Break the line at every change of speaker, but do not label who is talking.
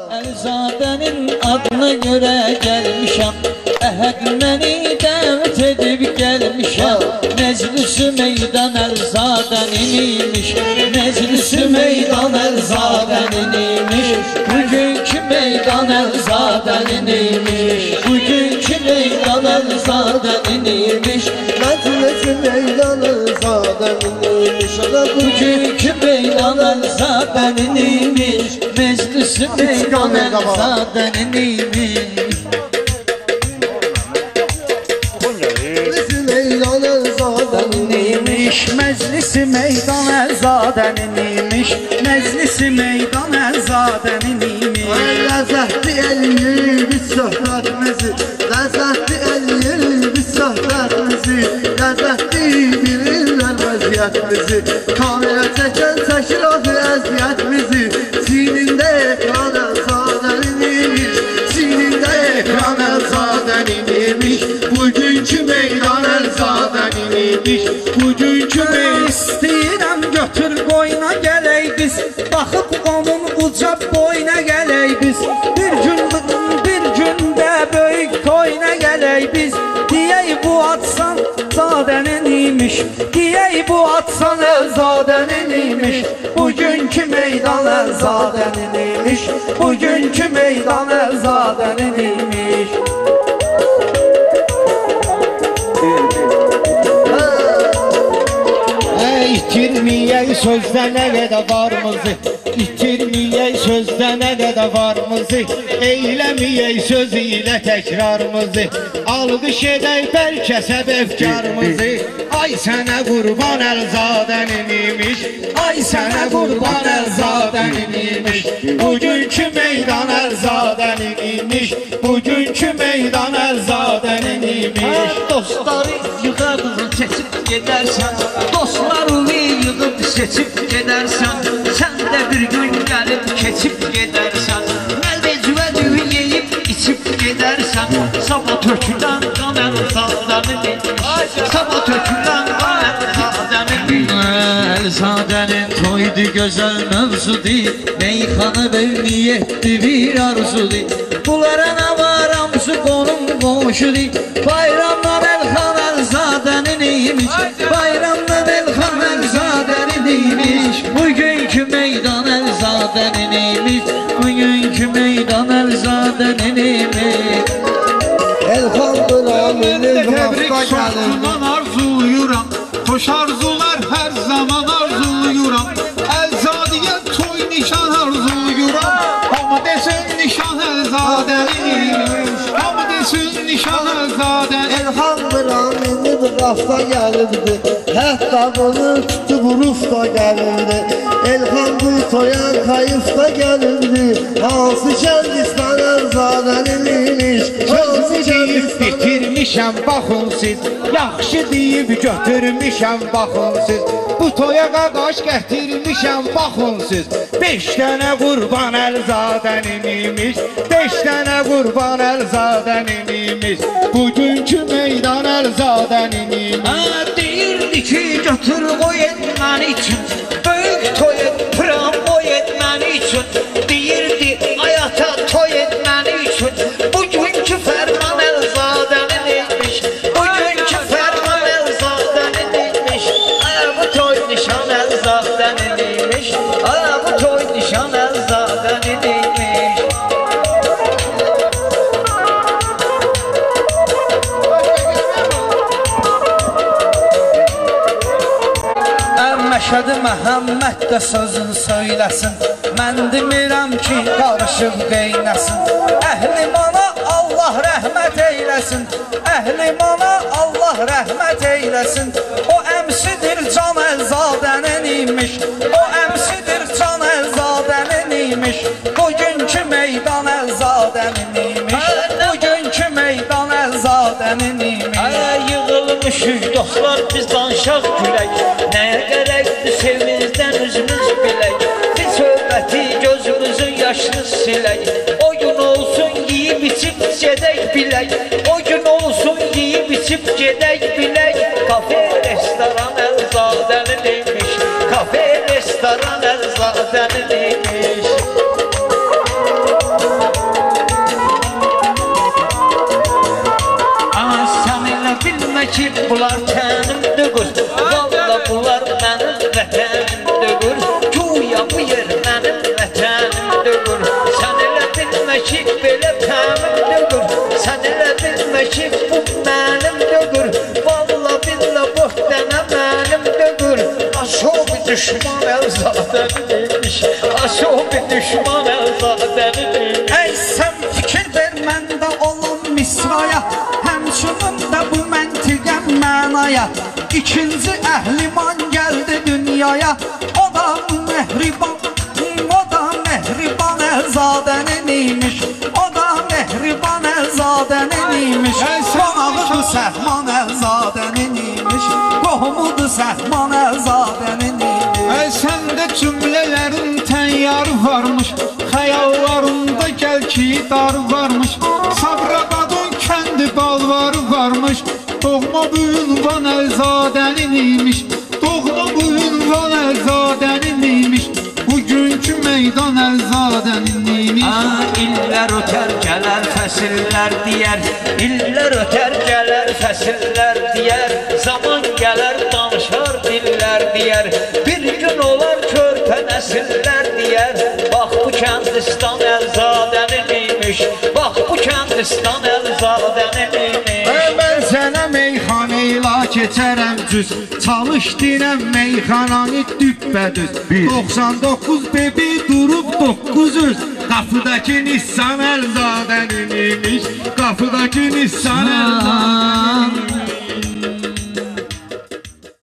Əlzadənin adına görə gəlmişəm, Əhəd məni dəvət edib gəlmişəm. Məclisi meydan Əlzadənin imiş, Meclisi meydan Əlzadənin imiş, Bugünkü meydan Əlzadənin imiş, Bugünkü meydan Əlzadənin imiş,
Məclisi meydan Əlzadənin imiş,
Bugünkü meydan Əlzadənin imiş, Meclisi meydan Əlzadənin imiş.
Meclisi meydan Əlzadənin imiş, Meclisi meydan Əlzadənin imiş.
Ləzzətli eləyir biz söhbətimizi, Ləzzətli eləyir biz söhbətimizi, Ləzzətli bilirlər vəziyyətimizi, Kamera çəkən çəkir adı əziyyətimizi. Sinində ekran Əlzadənin imiş, Sinində ekran Əlzadənin imiş, Bugünkü meydan Əlzadənin imiş, Bugünkü meydan.
İstəyirəm götür qoyuna gələk biz, Baxıb qonun uca boyuna gələk biz, Bir gündə böyük toyuna gələk biz, Deyək bu atsan zadənin imiş, Deyək bu atsan Əlzadənin imiş, Bugünkü meydan Əlzadənin imiş, Bugünkü meydan Əlzadənin imiş.
İtirməyək sözdə nə qədər varımızı, İtirməyək sözdə nə qədər varımızı, Eyləməyək söz ilə təkrarımızı, Alqış edək bəlkə səbəbkarımızı. Ay sənə qurban Əlzadənin imiş, Ay sənə qurban Əlzadənin imiş, Bugünkü meydan Əlzadənin imiş, Bugünkü meydan Əlzadənin imiş.
Dostları yığadığın seçib gedərsən, Dostlarını yığıb seçib gedərsən, Sən də bir gün gəlib keçib gedərsən, Məlvecvə düyü yeyib içib gedərsən, Sabah tökülən qan Əlzadənin imiş, Sabah tökülən qan Əlzadənin imiş.
Əlzadənin toydu gözəl mövzudur, Meyxana və niyyətdi bir arzudur, Bunlara nə var hamısı qonum qonşudur, Bayramdan Elxan Əlzadənin imiş, Bayramdan Elxan Əlzadənin imiş, Bugünkü meydan Əlzadənin imiş, Bugünkü meydan Əlzadənin imiş.
Elxan Qıraminin
Təbrik şartından arzuluyuram, Xoş arzular hər zaman arzuluyuram, Əlzadiyə toy nişan arzuluyuram, Amma desin nişan Əlzadənin imiş, Amma desin nişan Əlzadənin.
Elxan Qıraminin rafta gəlibdi, Hətta bunu tutub Rusda gəlibdi, Elxan bu toyan kayıfda gəlibdi, Hansı Kəndistan Əlzadənin imiş, Hansı Kəndistan.
Bitirmişəm baxın siz, Yaxşı deyib götürmüşəm baxın siz, Bu toya qaqaş gətirmişəm baxın siz, 5 dənə qurban Əlzadənin imiş, 5 dənə qurban Əlzadənin imiş, Bugünkü meydan Əlzadənin imiş.
Deyirdi ki götür qoy etmən üçün, Böyük toy et, pram qoy etmən üçün, Deyirdi ayata toy etmən üçün, Bugünkü fərman Əlzadənin imiş, Bugünkü fərman Əlzadənin imiş, Bu toy nişan Əlzadənin imiş, Bu toy nişan Əlzadənin imiş.
Məşədi Məhəmməd də sözün söyləsin, Mən demirəm ki qarışıb qeynəsin, Əhlimana Allah rəhmət eyləsin, Əhlimana Allah rəhmət eyləsin, O əmsidir Can Əlzadənin imiş, O əmsidir Can Əlzadənin imiş, Bugünkü meydan Əlzadənin imiş, Bugünkü meydan Əlzadənin imiş.
Yığılmışıq dostlar biz danışaq gülək, Nəyə gərəkdir sevinizdən üzümüz bilək, Bir söhbəti gözümüzün yaşını silək, O gün olsun yiyib içib gedək bilək, O gün olsun yiyib içib gedək bilək, Kafe restoran Əlzadənin imiş, Kafe restoran Əlzadənin imiş. düşman Elzadəninmiş. Aşı o bir düşman Elzadəninmiş.
Ey sən fikir ver məndə olan misraya, həmçinin də bu məntiqə mənaya. İkinci əhliman gəldi dünyaya, o da mehriban, o da mehriban Elzadənin imiş. O da mehriban Elzadənin imiş. Qonağıdır Səhman Elzadənin imiş. Qohumudur Səhman Elzadənin imiş.
Səndə cümlələrin təyyarı varmış, xəyallarında gəl ki dar varmış. Sabirabadın kəndi balvarı varmış, doğma bu ünvan Elzadənin imiş. Doğma bu ünvan Elzadənin imiş. Bugünkü meydan Elzadənin imiş.
İllər ötər gələr fəsillər deyər, İllər ötər gələr fəsillər deyər, zaman gələr danışar dillər deyər, bir gün olar körpə nəsillər deyər. Bax bu kəndistan Elzadənin imiş, bax bu kəndistan Elzadənin imiş.
Mən sənə meyxanə ilə keçərəm cüz, çalış dinəm meyxananı düppədüz. 99 bebi durub 900, qapıdakı Nissan Elzadənin imiş, qapıdakı Nissan Elzadənin imiş.